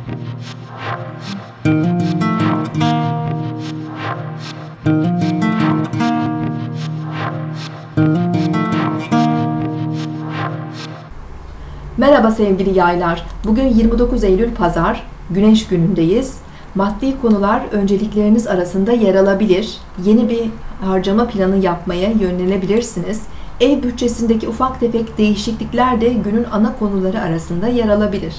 Merhaba sevgili yaylar. Bugün 29 Eylül Pazar, Güneş günündeyiz. Maddi konular öncelikleriniz arasında yer alabilir. Yeni bir harcama planı yapmaya yönelebilirsiniz. Ev bütçesindeki ufak tefek değişiklikler de günün ana konuları arasında yer alabilir.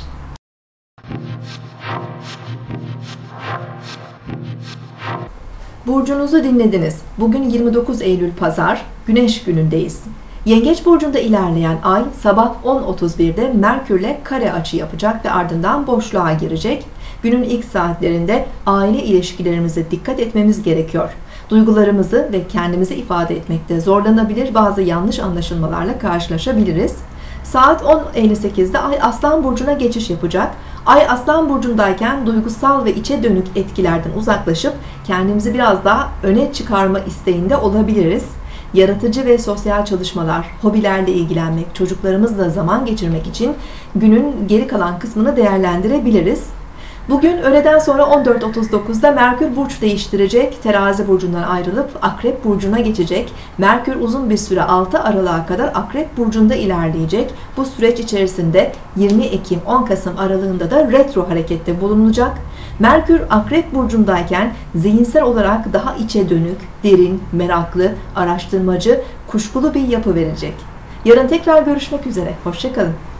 Burcunuzu dinlediniz. Bugün 29 Eylül Pazar, Güneş günündeyiz. Yengeç burcunda ilerleyen ay sabah 10.31'de Merkürle kare açı yapacak ve ardından boşluğa girecek. Günün ilk saatlerinde aile ilişkilerimize dikkat etmemiz gerekiyor. Duygularımızı ve kendimizi ifade etmekte zorlanabilir, bazı yanlış anlaşılmalarla karşılaşabiliriz. Saat 10.58'de ay Aslan burcuna geçiş yapacak. Ay Aslan burcundayken duygusal ve içe dönük etkilerden uzaklaşıp kendimizi biraz daha öne çıkarma isteğinde olabiliriz. Yaratıcı ve sosyal çalışmalar, hobilerle ilgilenmek, çocuklarımızla zaman geçirmek için günün geri kalan kısmını değerlendirebiliriz. Bugün öğleden sonra 14.39'da Merkür burç değiştirecek, Terazi burcundan ayrılıp Akrep burcuna geçecek. Merkür uzun bir süre 6 Aralık'a kadar Akrep burcunda ilerleyecek. Bu süreç içerisinde 20 Ekim-10 Kasım aralığında da retro harekette bulunacak. Merkür Akrep burcundayken zihinsel olarak daha içe dönük, derin, meraklı, araştırmacı, kuşkulu bir yapı verecek. Yarın tekrar görüşmek üzere. Hoşça kalın.